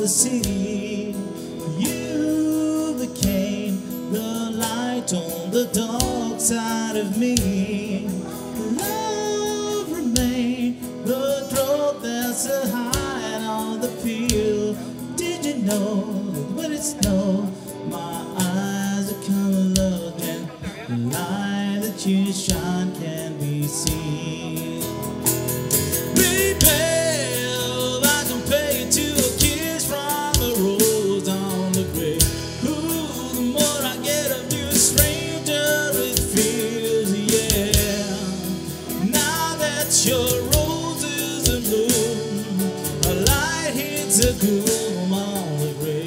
the city. You became the light on the dark side of me. Love remained the drug that's a high on the pill. Did you know that when it snowed, my eyes are colored and the light that you shine can be seen? Baby, I compare you to a kiss from a rose on the grave. Ooh, the more I get of you, stranger it feels, yeah. Now that your rose is in bloom, a light hits a gloom on the grave.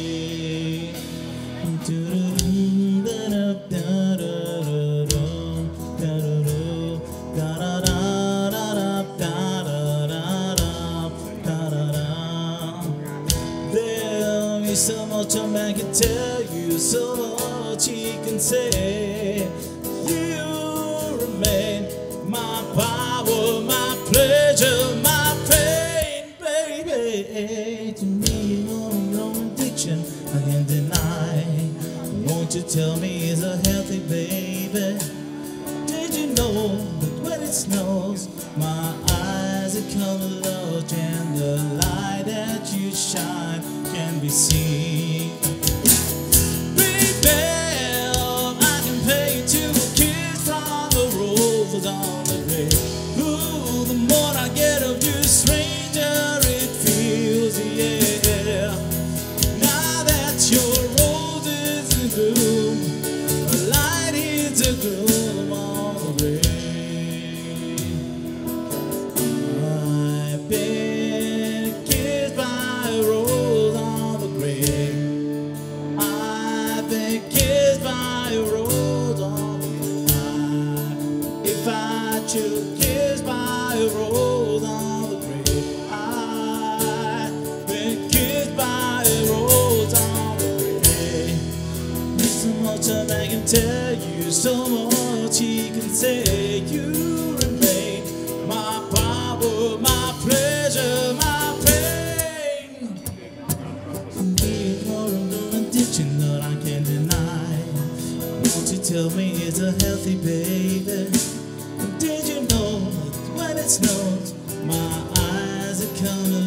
So much a man can tell you, so much he can say. You remain my power, my pleasure, my pain, baby. To me, your addiction I can't deny. Won't you tell me it's a healthy baby? Did you know that when it snows, my eyes are colored and the light that you shine can be seen? Baby, I can pay you to a kiss from a rose on the grave. Ooh, the more I get of you, stranger it feels, yeah. Now that your rose is in bloom, a light hits a gloom on the grave. I've been kissed by a rose on the grave. I've been kissed by a rose on the grave. If I should kiss by a rose on the grave, I've been kissed by a rose on the grave. There's so much a man can tell you, so much he can say. You remain my power, my pleasure, my pain. Be more of the addiction that I can't deny. Won't you tell me it's a healthy baby? Did you know that when it snows, my eyes are coming